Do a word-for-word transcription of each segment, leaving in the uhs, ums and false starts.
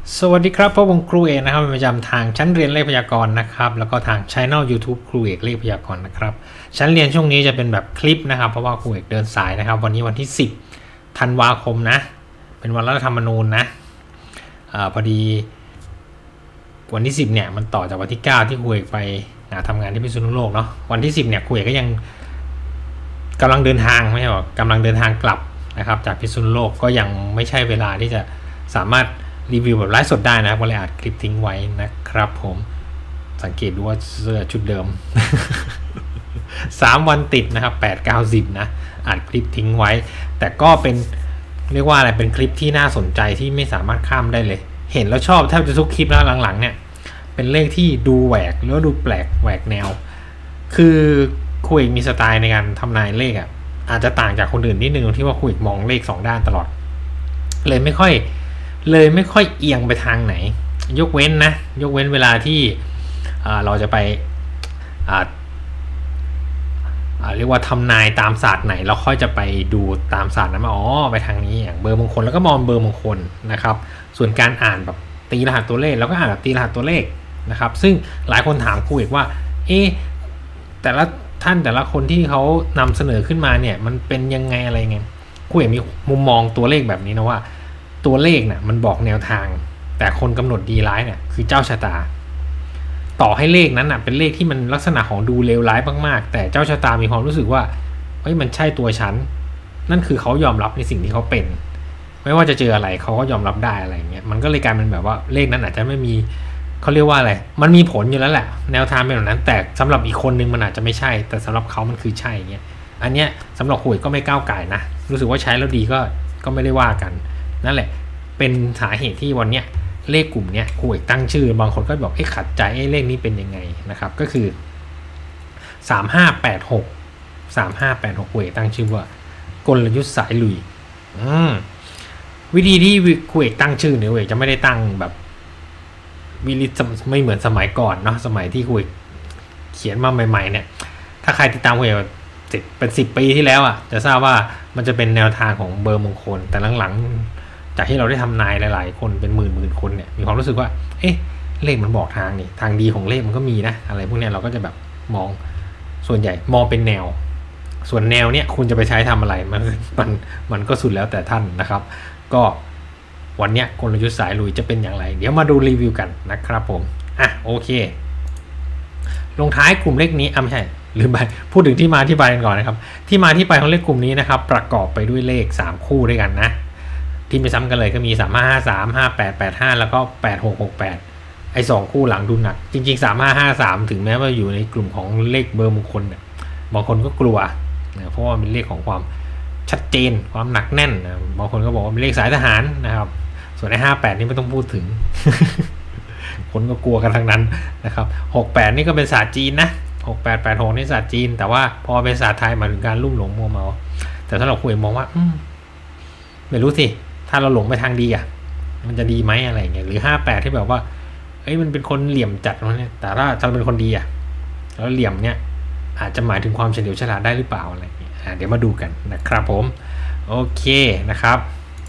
สวัสดีครับพบกับครูเอกนะครับเป็นประจำทางชั้นเรียนเลขพยากรณ์นะครับแล้วก็ทาง Channel YouTube ครูเอกเลขพยากรณ์นะครับชั้นเรียนช่วงนี้จะเป็นแบบคลิปนะครับเพราะว่าครูเอกเดินสายนะครับวันนี้วันที่สิบธันวาคมนะเป็นวันรัฐธรรมนูญนะอ่าพอดีวันที่สิบเนี่ยมันต่อจากวันที่เก้าที่ครูเอกไปทำงานที่พิษณุโลกเนาะวันที่สิบเนี่ยครูเอกก็ยังกำลังเดินทางไม่ใช่หรอกำลังเดินทางกลับนะครับจากพิษณุโลกก็ยังไม่ใช่เวลาที่จะสามารถรีวิวแบบไลฟ์สดได้นะก็เลยอัดคลิปทิ้งไว้นะครับผมสังเกตดูว่าเสื้อชุดเดิม สามวันติดนะครับแปด เก้า สิบนะอัดคลิปทิ้งไว้แต่ก็เป็นเรียกว่าอะไรเป็นคลิปที่น่าสนใจที่ไม่สามารถข้ามได้เลยเห็นแล้วชอบแทบจะทุกคลิปแล้วหลังๆเนี่ยเป็นเลขที่ดูแหวกแล้วดูแปลกแหวกแนวคือคุยมีสไตล์ในการทำนายเลขอ่ะอาจจะต่างจากคนอื่นนิดนึงที่ว่าคุยมองเลขสองด้านตลอดเลยไม่ค่อยเลยไม่ค่อยเอียงไปทางไหนยกเว้นนะยกเว้นเวลาที่เราจะไปเรียกว่าทำนายตามศาสตร์ไหนเราค่อยจะไปดูตามศาสตร์นั้นอ๋อไปทางนี้อย่างเบอร์มงคลแล้วก็มองเบอร์มงคลนะครับส่วนการอ่านแบบตีรหัสตัวเลขแล้วก็อ่านแบบตีรหัสตัวเลขนะครับซึ่งหลายคนถามครูเอกว่าเอ๊ะแต่ละท่านแต่ละคนที่เขานำเสนอขึ้นมาเนี่ยมันเป็นยังไงอะไรเงี้ยครูเอกมีมุมมองตัวเลขแบบนี้นะว่าตัวเลขเนี่ยมันบอกแนวทางแต่คนกำหนดดีร้ายเนี่ยคือเจ้าชะตาต่อให้เลขนั้นน่ะเป็นเลขที่มันลักษณะของดูเลวร้ายมากๆแต่เจ้าชะตามีความรู้สึกว่าเฮ้ยมันใช่ตัวฉันนั่นคือเขายอมรับในสิ่งที่เขาเป็นไม่ว่าจะเจออะไรเขาก็ยอมรับได้อะไรเงี้ยมันก็เลยกลายเป็นแบบว่าเลขนั้นอาจจะไม่มีเขาเรียกว่าอะไรมันมีผลอยู่แล้วแหละแนวทางเป็นแบบนั้นแต่สำหรับอีกคนนึงมันอาจจะไม่ใช่แต่สำหรับเขามันคือใช่เงี้ยอันเนี้ยสำหรับคุยก็ไม่ก้าวไก่นะรู้สึกว่าใช้แล้วดีก็ก็ไม่ได้ว่ากันนั่นแหละเป็นสาเหตุที่วันเนี้ยเลขกลุ่มเนี้ยครูเอกตั้งชื่อบางคนก็บอกเอ๊ะขัดใจเลขนี้เป็นยังไงนะครับก็คือสามห้าแปดหก สามห้าแปดหกครูเอกตั้งชื่อว่ากลยุทธ์สายลุยอืมวิธีที่ครูเอกตั้งชื่อเนี่ยครูเอกจะไม่ได้ตั้งแบบวิลิตไม่เหมือนสมัยก่อนเนาะสมัยที่ครูเอกเขียนมาใหม่ๆเนี่ยถ้าใครติดตามครูเอกเป็นสิบปีที่แล้วอ่ะจะทราบว่ามันจะเป็นแนวทางของเบอร์มงคลแต่หลังๆจากที่เราได้ทำนายหลายๆคนเป็นหมื่นหมื่นคนเนี่ยมีความรู้สึกว่าเอ๊ะเลขมันบอกทางนี่ทางดีของเลขมันก็มีนะอะไรพวกนี้เราก็จะแบบมองส่วนใหญ่มองเป็นแนวส่วนแนวเนี่ยคุณจะไปใช้ทำอะไรมันมันมันก็สุดแล้วแต่ท่านนะครับก็วันเนี้ยกลยุทธ์สายลุยจะเป็นอย่างไรเดี๋ยวมาดูรีวิวกันนะครับผมอ่ะโอเคลงท้ายกลุ่มเลขนี้อ่ะไม่ใช่หรือไปพูดถึงที่มาที่ไปกันก่อนนะครับที่มาที่ไปของเลขกลุ่มนี้นะครับประกอบไปด้วยเลขสามคู่ด้วยกันนะที่ไม่ซ้ำกันเลยก็มีสามห้าห้าสาม ห้าแปดแปดห้าแล้วก็แปดหกหกแปดไอ้สองคู่หลังดูหนักจริงๆสามห้าห้าสามถึงแม้ว่าอยู่ในกลุ่มของเลขเบอร์มงคลเนี่ยบางคนก็กลัวนะเพราะว่าเป็นเลขของความชัดเจนความหนักแน่นนะบางคนก็บอกว่าเป็นเลขสายทหารนะครับส่วนไอ้ห้าแปดนี่ไม่ต้องพูดถึง คนก็กลัวกันทั้งนั้นนะครับหกแปดนี่ก็เป็นศาสตร์จีนนะหกแปดแปดหกนี่ศาสตร์จีนแต่ว่าพอเป็นศาสตร์ไทยมาถึงการลุ่มหลงมัวเมาแต่ถ้าเราคุยมองว่าไม่รู้สิถ้าเราหลงไปทางดีอ่ะมันจะดีไหมอะไรเงี้ยหรือห้าแปดที่แบบว่าเอ้ยมันเป็นคนเหลี่ยมจัดนะเนี่ยแต่ถ้าถ้าเป็นคนดีอ่ะแล้วเหลี่ยมเนี่ยอาจจะหมายถึงความเฉลียวฉลาดได้หรือเปล่าอะไรเงี้ยเดี๋ยวมาดูกันนะครับผมโอเคนะครับ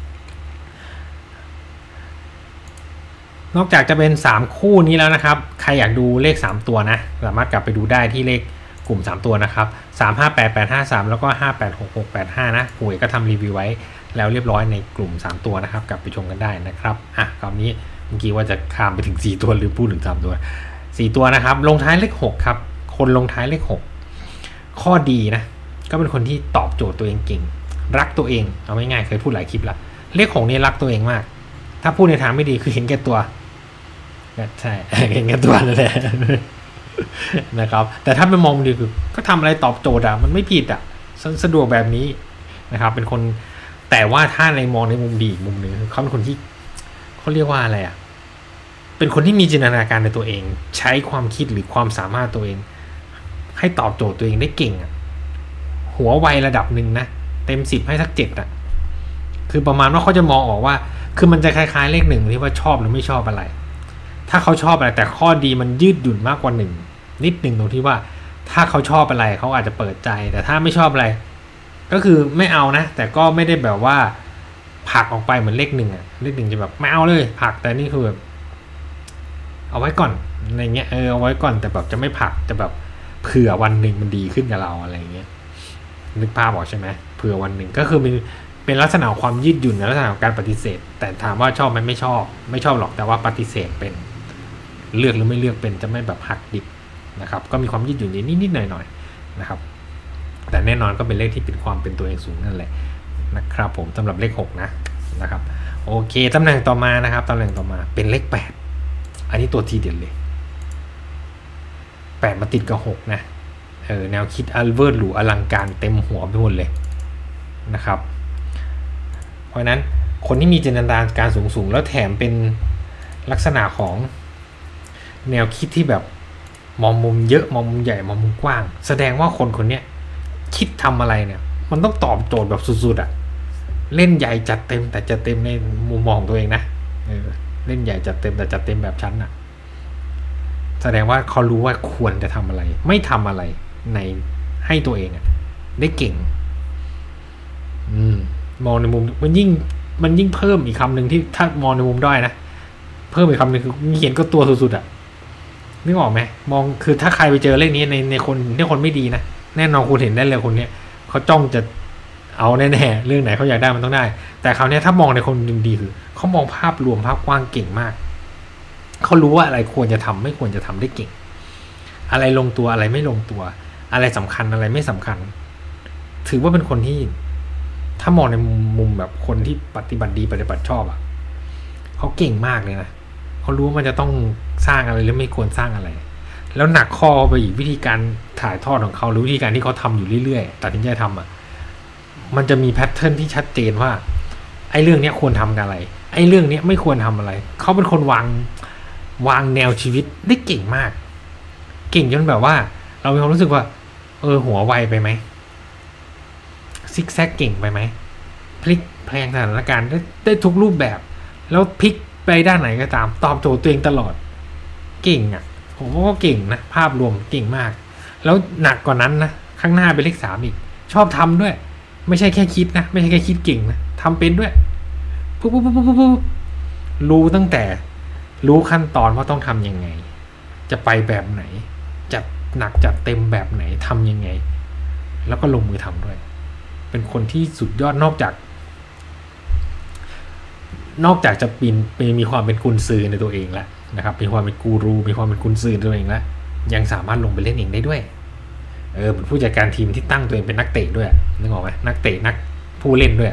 นอกจากจะเป็นสามคู่นี้แล้วนะครับใครอยากดูเลขสามตัวนะสามารถกลับไปดูได้ที่เลขกลุ่มสามตัวนะครับสาม ห้า แปด แปด ห้า สามแล้วก็ห้า แปด หก หก แปด ห้านะครูเอกก็ทำรีวิวไว้แล้วเรียบร้อยในกลุ่มสามตัวนะครับกลับไปชมกันได้นะครับอ่ะคราวนี้เมื่อกี้ว่าจะข้ามไปถึงสี่ตัวหรือพูดถึงสามตัวสี่ตัวนะครับลงท้ายเลขหกครับคนลงท้ายเลขหกข้อดีนะก็เป็นคนที่ตอบโจทย์ตัวเองเก่งรักตัวเองเอาง่ายๆเคยพูดหลายคลิปละเลขหกนี่รักตัวเองมากถ้าพูดในทางไม่ดีคือเห็นแก่ตัวใช่เห็นแก่ตัวนั่นแหละนะครับแต่ถ้าไปมองดีคือก็ทำอะไรตอบโจทย์อ่ะมันไม่ผิดอ่ะสะดวกแบบนี้นะครับเป็นคนแต่ว่าถ้าในมองในมุมดีมุมหนึ่งเขาเป็นคนที่เขาเรียกว่าอะไรอ่ะเป็นคนที่มีจินตนาการในตัวเองใช้ความคิดหรือความสามารถตัวเองให้ตอบโจทย์ตัวเองได้เก่งอ่ะหัวไวระดับหนึ่งนะเต็มสิบให้สักเจ็ดอ่ะคือประมาณว่าเขาจะมองออกว่าคือมันจะคล้ายๆเลขหนึ่งที่ว่าชอบหรือไม่ชอบอะไรถ้าเขาชอบอะไรแต่ข้อดีมันยืดหยุ่นมากกว่าหนึ่งนิดหนึ่งตรงที่ว่าถ้าเขาชอบอะไรเขาอาจจะเปิดใจแต่ถ้าไม่ชอบอะไรก็คือไม่เอานะแต่ก็ไม่ได้แบบว่าผลักออกไปเหมือนเลขหนึ่งอะเลขหนึ่งจะแบบไม่เอาเลยผลักแต่นี่คือแบบเอาไว้ก่อนอะไรเงี้ยเออเอาไว้ก่อนแต่แบบจะไม่ผลักจะแบบเผื่อวันหนึ่งมันดีขึ้นกับเราอะไรเงี้ยนึกภาพออกใช่ไหมเผื่อวันหนึ่งก็คือเป็นเป็นลักษณะความยืดหยุ่นในลักษณะของการปฏิเสธแต่ถามว่าชอบไหมไม่ชอบไม่ชอบหรอกแต่ว่าปฏิเสธเป็นเลือกหรือไม่เลือกเป็นจะไม่แบบหักดิบนะครับก็มีความยืดหยุ่นนิดๆหน่อยๆนะครับแต่แน่นอนก็เป็นเลขที่เป็นความเป็นตัวเองสูงนั่นแหละนะครับผมสำหรับเลขหกนะนะครับโอเคตำแหน่งต่อมานะครับตำแหน่งต่อมาเป็นเลขแปดอันนี้ตัวทีเด็ดเลยแปดมาติดกับหกนะเออแนวคิดอัลเวิร์ดหรูอลังการเต็มหัวไปหมดเลยนะครับเพราะนั้นคนที่มีจินตนาการสูงๆแล้วแถมเป็นลักษณะของแนวคิดที่แบบมองมุมเยอะมองมุมใหญ่มองมุมกว้างแสดงว่าคนคนนี้คิดทำอะไรเนี่ยมันต้องตอบโจทย์แบบสุดๆอะเล่นใหญ่จัดเต็มแต่จะเต็มในมุมมองตัวเองนะเออเล่นใหญ่จัดเต็มแต่จัดเต็มแบบชั้นอะแสดงว่าเขารู้ว่าควรจะทำอะไรไม่ทำอะไรในให้ตัวเองอะได้เก่งอืมมองในมุมมันยิ่งมันยิ่งเพิ่มอีกคำหนึ่งที่ถ้ามองในมุมด้อยนะเพิ่มอีกคำหนึ่งคือเขียนก็ตัวสุดๆอะนึกออกไหมมองคือถ้าใครไปเจอเลขนี้ในในคนในคนไม่ดีนะแน่นอนคุณเห็นได้เลยคนเนี้ยเขาจ้องจะเอาแน่ๆเรื่องไหนเขาอยากได้มันต้องได้แต่คราวนี้ถ้ามองในคนดีคือเขามองภาพรวมภาพกว้างเก่งมากเขารู้ว่าอะไรควรจะทำไม่ควรจะทำได้เก่งอะไรลงตัวอะไรไม่ลงตัวอะไรสำคัญอะไรไม่สำคัญถือว่าเป็นคนที่ถ้ามองในมุมแบบคนที่ปฏิบัติดีปฏิบัติชอบอ่ะเขาเก่งมากเลยนะเขารู้ว่ามันจะต้องสร้างอะไรหรือไม่ควรสร้างอะไรแล้วหนักข้อไปอีกวิธีการถ่ายทอดของเขาหรือวิธีการที่เขาทำอยู่เรื่อยๆตัดสินใจทำอ่ะมันจะมีแพทเทิร์นที่ชัดเจนว่าไอ้เรื่องนี้ควรทำอะไรไอ้เรื่องนี้ไม่ควรทำอะไรเขาเป็นคนวางวางแนวชีวิตได้เก่งมากเก่งจนแบบว่าเรามีความรู้สึกว่าเออหัวไวไปไหมซิกแซกเก่งไปไหมพลิกแพลงสถานการณ์ได้ได้ทุกรูปแบบแล้วพลิกไปด้านไหนก็ตามตอบโจทย์ตัวเองตลอดเก่งอ่ะผมว่าก็เก่งนะภาพรวมเก่งมากแล้วหนักกว่านั้นนะข้างหน้าเป็นเลขสามอีกชอบทำด้วยไม่ใช่แค่คิดนะไม่ใช่แค่คิดเก่งนะทำเป็นด้วยปุ๊บปุ๊บปุ๊บปุ๊บปุ๊บรู้ตั้งแต่รู้ขั้นตอนว่าต้องทำยังไงจะไปแบบไหนจัดหนักจัดเต็มแบบไหนทำยังไงแล้วก็ลงมือทำด้วยเป็นคนที่สุดยอดนอกจากนอกจากจะปีนมีความเป็นกุญซือในตัวเองแล้วนะครับมีความเป็นกูรูมีความเป็นกุญซือในตัวเองแล้วยังสามารถลงไปเล่นเองได้ด้วยเออเป็นผู้จัดการทีมที่ตั้งตัวเองเป็นนักเตะด้วยนึกออกไหมนักเตะนักผู้เล่นด้วย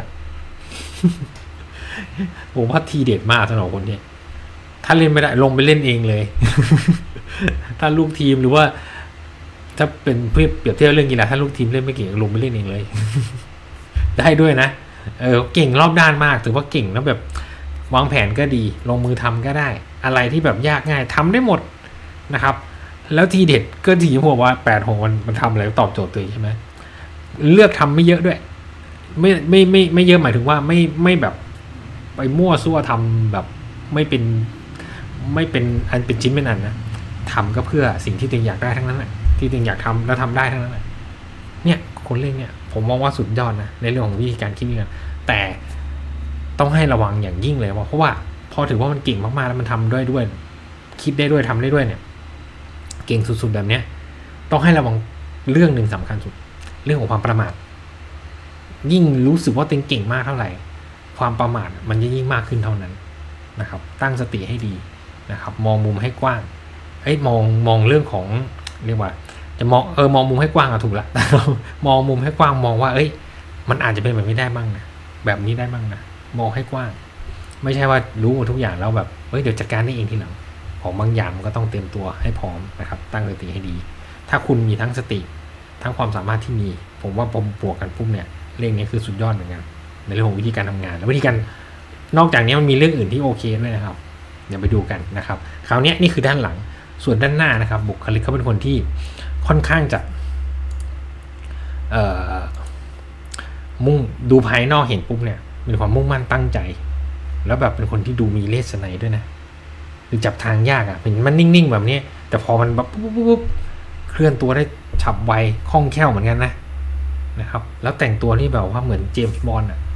ผมว่าทีเด็ดมากสำหรับคนนี้ถ้าเล่นไม่ได้ลงไปเล่นเองเลย ถ้าลูกทีมหรือว่าถ้าเป็นเปรียบเทียบเรื่องกีฬาถ้าลูกทีมเล่นไม่เก่งลงไปเล่นเองเลย ได้ด้วยนะเออเก่งรอบด้านมากถือว่าเก่งแล้วแบบวางแผนก็ดีลงมือทำก็ได้อะไรที่แบบยากง่ายทำได้หมดนะครับแล้วทีเด็ดก็ทีผมบอกว่าแปดหกมันมันทำอะไรตอบโจทย์ตัวเองใช่ไหมเลือกทำไม่เยอะด้วยไม่ไม่ไม่ไม่เยอะหมายถึงว่าไม่ไม่แบบไปมั่วซั่วทำแบบไม่เป็นไม่เป็นอันเป็นชิ้นเป็นอันนะทำก็เพื่อสิ่งที่ตัวเองอยากได้ทั้งนั้นแหละที่ตัวเองอยากทำแล้วทำได้ทั้งนั้นแหละเนี่ยคนเล่นเนี่ยผมมองว่าสุดยอดนะในเรื่องของวิธีการคิดเนี่ยแต่ต้องให้ระวังอย่างยิ่งเลยว่าเพราะว่าพอถือว่ามันเก่งมากๆแล้วมันทำด้วยด้วยคิดได้ด้วยทำได้ด้วยเนี่ยเก่งสุดๆแบบเนี้ยต้องให้ระวังเรื่องหนึ่งสำคัญสุดเรื่องของความประมาทยิ่งรู้สึกว่าตัวเองเก่งมากเท่าไหร่ความประมาทมันจะยิ่งมากขึ้นเท่านั้นนะครับตั้งสติให้ดีนะครับมองมุมให้กว้างเอ้ยมองมองเรื่องของเรียกว่าจะมองเออมองมุมให้กว้างอะถูกละแต่เรามองมุมให้กว้างมองว่าเอ้ยมันอาจจะเป็นแบบนี้ได้บ้างนะแบบนี้ได้บ้างนะมองให้กว้างไม่ใช่ว่ารู้หมดทุกอย่างแล้วแบบเฮ้ยเดี๋ยวจัดการได้เองทีหลังของบางอย่างมันก็ต้องเตรียมตัวให้พร้อมนะครับตั้งสติให้ดีถ้าคุณมีทั้งสติทั้งความสามารถที่มีผมว่าพอบวกกันปุ๊บเนี่ยเรื่องนี้คือสุดยอดเหมือนกันในเรื่องของวิธีการทำงานและวิธีการนอกจากนี้มันมีเรื่องอื่นที่โอเคด้วยนะครับเดี๋ยวไปดูกันนะครับคราวนี้นี่คือด้านหลังส่วนด้านหน้านะครับบุคลิกเขาเป็นคนที่ค่อนข้างจะเอ่อมุ่งดูภายนอกเห็นปุ๊บเนี่ยมีความมุ่งมั่นตั้งใจแล้วแบบเป็นคนที่ดูมีเลสไนด้วยนะหรือจับทางยากอ่ะเป็นมันนิ่งๆแบบนี้แต่พอมันแบบปุ๊บปุ๊บเคลื่อนตัวได้ฉับไวคล่องแคล่วเหมือนกันนะนะครับแล้วแต่งตัวนี่แบบว่าเหมือนเจมส์บอนด์อ่ะ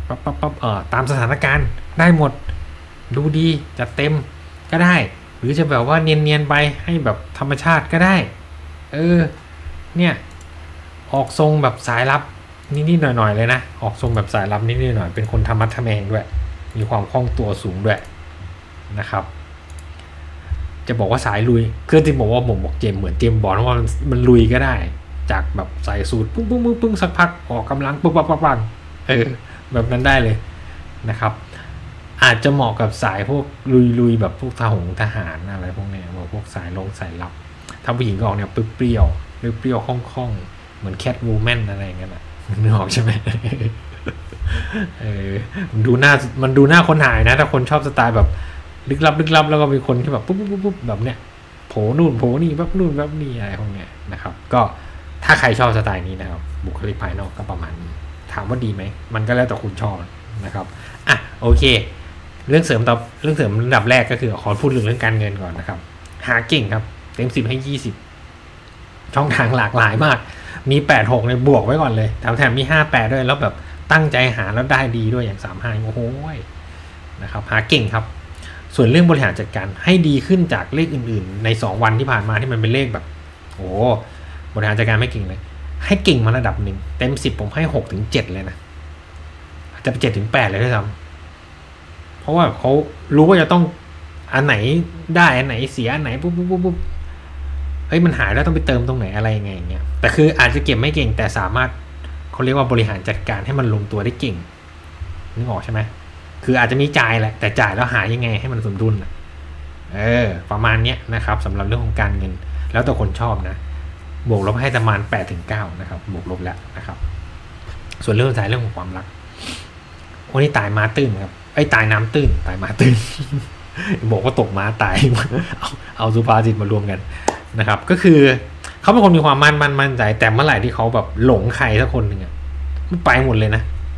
ปั๊บปั๊บปั๊บเอ่อตามสถานการณ์ได้หมดดูดีจัดเต็มก็ได้หรือจะแบบว่าเนียนๆไปให้แบบธรรมชาติก็ได้เออเนี่ยออกทรงแบบสายลับนิดๆหน่อยๆเลยนะออกทรงแบบสายลับนิดๆหน่อยๆเป็นคนธรรมะทะแมงด้วยมีความคล่องตัวสูงด้วยนะครับจะบอกว่าสายลุยคือที่บอกว่าผมบอกเจมเหมือนเจมบอลว่ามันมันลุยก็ได้จากแบบใส่สูตรปึ้งปึ้งปึ้งปึ้งสักพักออกกำลังปุ๊บปั๊บปั๊บปั๊บเออแบบนั้นได้เลยนะครับอาจจะเหมาะกับสายพวกลุยๆแบบพวกทหงทหารอะไรพวกเนี้ยพวกสายลงสายลับถ้าผู้หญิงก็ออกเนี่ยเปรี้ยวเปรี้ยวคล่องๆเหมือนแคทวูแมนอะไรอย่างเงี้ยนะนึกออกใช่ไหมเออดูหน้ามันดูหน้าคนหายนะถ้าคนชอบสไตล์แบบลึกลับลึกลับแล้วก็มีคนที่แบบปุ๊บปุ๊บปุ๊บแบบเนี้ยโผล่นู่นโผล่นี่แบบนู่นแบบนี่อะไรพวกเนี้ยนะครับก็ถ้าใครชอบสไตล์นี้นะครับบุคลิกภายนอกก็ประมาณนี้ถามว่าดีไหมมันก็แล้วแต่คุณชอบนะครับอ่ะโอเคเรื่องเสริมต่อเรื่องเสริมระดับแรกก็คือขอพูดเรื่องการเงินก่อนนะครับหาเก่งครับเต็มสิบให้ยี่สิบช่องทางหลากหลายมากมีแปดหกในบวกไว้ก่อนเลยแถมแถมมีห้าแปดด้วยแล้วแบบตั้งใจหาแล้วได้ดีด้วยอย่างสามห้าโอ้โหนะครับหาเก่งครับส่วนเรื่องบริหารจัดการให้ดีขึ้นจากเลขอื่นๆในสองวันที่ผ่านมาที่มันเป็นเลขแบบโอ้บริหารจัดการไม่เก่งเลยให้เก่งมาระดับหนึ่งเต็มสิบผมให้หกถึงเจ็ดเลยนะอาจจะไปเจ็ดถึงแปดเลยด้วยซ้ำเพราะว่าเขารู้ว่าจะต้องอันไหนได้อันไหนเสียอันไหนปุ๊บปุ๊บปุ๊บปุ๊บเฮ้ยมันหายแล้วต้องไปเติมตรงไหนอะไรยังไงอย่างเงี้ยแต่คืออาจจะเก็บไม่เก่งแต่สามารถเขาเรียกว่าบริหารจัดการให้มันลงตัวได้เก่งนึกออกใช่ไหมคืออาจจะมีจ่ายแหละแต่จ่ายแล้วหายังไงให้มันสมดุลเออประมาณเนี้ยนะครับสำหรับเรื่องของการเงินแล้วแต่คนชอบนะบวกลบให้ประมาณแปดถึงเก้านะครับบวกลบแล้วนะครับส่วนเรื่องสุดท้ายเรื่องของความรักวันนี้ตายมาตื้นครับไอ้ตายน้ำตื้นตายมาตื้น บอกว่าตกม้าตาย เอาเอาสุภาษิตมารวมกันนะครับก็คือเขาเป็นคนมีความมั่นมั่นมั่นใจแต่เมื่อไหร่ที่เขาแบบหลงใครสักคนหนึ่งอ่ะมันไปหมดเลยนะ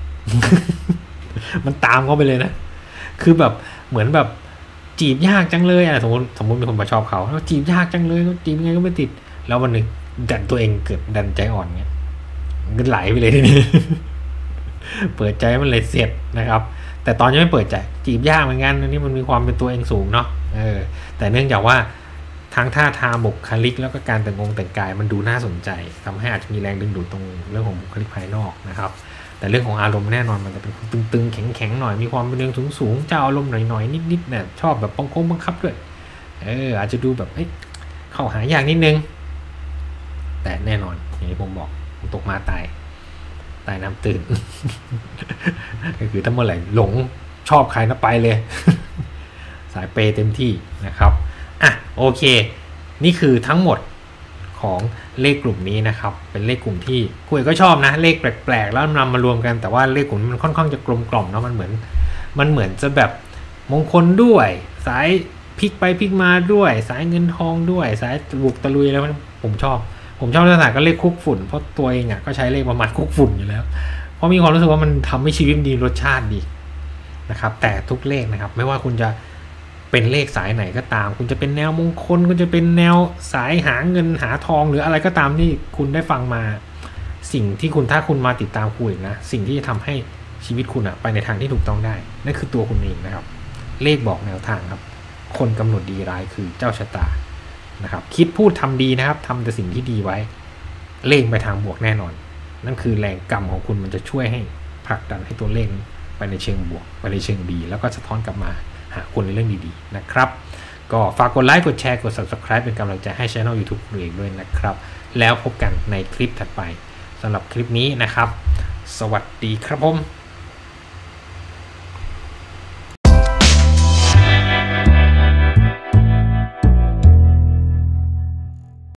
มันตามเขาไปเลยนะคือแบบเหมือนแบบจีบยากจังเลยอ่ะสมมติสมมติมีคนมาชอบเขาแล้วจีบยากจังเลยจีบยังไงก็ไม่ติดแล้ววันหนึ่งดันตัวเองเกิดดันใจอ่อนเงี้ยเงินไหลไปเลยทีนี้ เปิดใจมันเลยเสร็จนะครับแต่ตอนยังไม่เปิดใจจีบยากเหมือนกันอันนี้มันมีความเป็นตัวเองสูงเนาะเออแต่เนื่องจากว่าทั้งท่าทางบุคลิกแล้วก็การแต่งองค์แต่งกายมันดูน่าสนใจทำให้อาจจะมีแรงดึงดูดตรงเรื่องของบุคลิกภายนอกนะครับแต่เรื่องของอารมณ์แน่นอนมันจะเป็นตึงๆแข็งๆหน่อยมีความเป็นเรื่องสูงๆเจ้าอารมณ์หน่อยๆนิดๆเนี่ยชอบแบบปองคงบังคับด้วยเอออาจจะดูแบบเอ้ยเข้าหายากนิดนึงแต่แน่นอนอย่างที่ผมบอกตกมาตายตายน้ำตื่น ก็คือถ้าเมื่อไหร่หลงชอบใครนะไปเลย สายเปย์เต็มที่นะครับอ่ะโอเคนี่คือทั้งหมดของเลขกลุ่มนี้นะครับเป็นเลขกลุ่มที่คุยก็ชอบนะเลขแปลกๆแล้วนำมารวมกันแต่ว่าเลขกลุ่มมันค่อนข้างจะกลมกล่อมเนาะมันเหมือนมันเหมือนจะแบบมงคลด้วยสายพลิกไปพลิกมาด้วยสายเงินทองด้วยสายบุกตะลุยแล้วผมชอบผมชอบลักษณะก็เลขคุกฝุ่นเพราะตัวเองอ่ะก็ใช้เลขประมาณคุกฝุ่นอยู่แล้วเพราะมีความรู้สึกว่ามันทำให้ชีวิตดีรสชาติดีนะครับแต่ทุกเลขนะครับไม่ว่าคุณจะเป็นเลขสายไหนก็ตามคุณจะเป็นแนวมงคลคุณจะเป็นแนวสายหาเงินหาทองหรืออะไรก็ตามที่คุณได้ฟังมาสิ่งที่คุณถ้าคุณมาติดตามคุยนะสิ่งที่จะทำให้ชีวิตคุณอะไปในทางที่ถูกต้องได้นั่นคือตัวคุณเองนะครับเลขบอกแนวทางครับคนกำหนดดีร้ายคือเจ้าชะตานะครับคิดพูดทำดีนะครับทำแต่สิ่งที่ดีไว้เลขไปทางบวกแน่นอนนั่นคือแรงกรรมของคุณมันจะช่วยให้ผลักดันให้ตัวเลขไปในเชิงบวกไปในเชิงดีแล้วก็สะท้อนกลับมาหาคุณในเรื่องดีๆนะครับก็ฝากกดไลค์กดแชร์กด ซับสไครบ์ เป็นกำลังใจให้ช่อง YouTube คุณเองด้วยนะครับแล้วพบกันในคลิปถัดไปสำหรับคลิปนี้นะครับสวัสดีครับผม